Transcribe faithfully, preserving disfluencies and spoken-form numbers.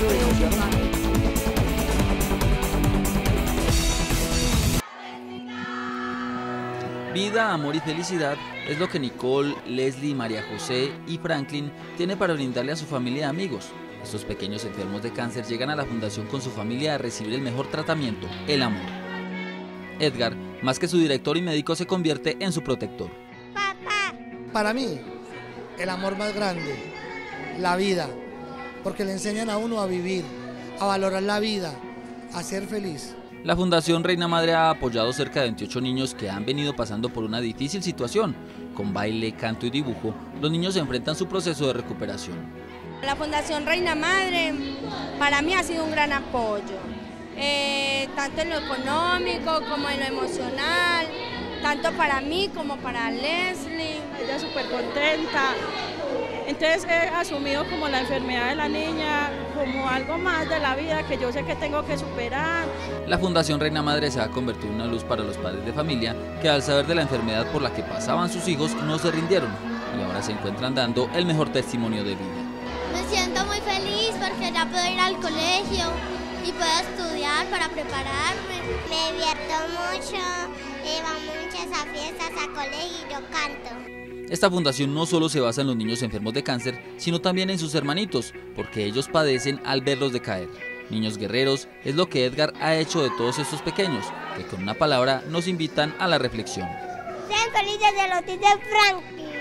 Vida, amor y felicidad es lo que Nicole, Leslie, María José y Franklin tiene para brindarle a su familia y amigos. Estos pequeños enfermos de cáncer llegan a la fundación con su familia a recibir el mejor tratamiento, el amor. Edgar, más que su director y médico, se convierte en su protector. Papá. Para mí, el amor más grande, la vida, porque le enseñan a uno a vivir, a valorar la vida, a ser feliz. La Fundación Reina Madre ha apoyado cerca de veintiocho niños que han venido pasando por una difícil situación. Con baile, canto y dibujo, los niños enfrentan su proceso de recuperación. La Fundación Reina Madre para mí ha sido un gran apoyo, eh, tanto en lo económico como en lo emocional, tanto para mí como para Leslie. Ella es súper contenta. Entonces he asumido como la enfermedad de la niña como algo más de la vida que yo sé que tengo que superar. La Fundación Reina Madre se ha convertido en una luz para los padres de familia que al saber de la enfermedad por la que pasaban sus hijos no se rindieron y ahora se encuentran dando el mejor testimonio de vida. Me siento muy feliz porque ya puedo ir al colegio y puedo estudiar para prepararme. Me divierto mucho, eh, vamos muchas a fiestas, a colegio y yo canto. Esta fundación no solo se basa en los niños enfermos de cáncer, sino también en sus hermanitos, porque ellos padecen al verlos decaer. Niños guerreros es lo que Edgar ha hecho de todos estos pequeños, que con una palabra nos invitan a la reflexión. Sean felices de los tíos de Franklin.